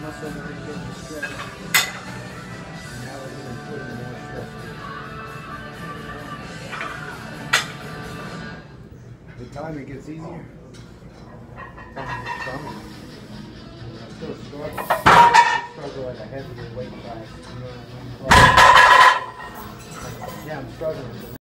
muscle memory getting stretched. And now we're going to put in more stress. The time it gets easier. I still struggle. I struggle at a heavier weight class. You know what I mean?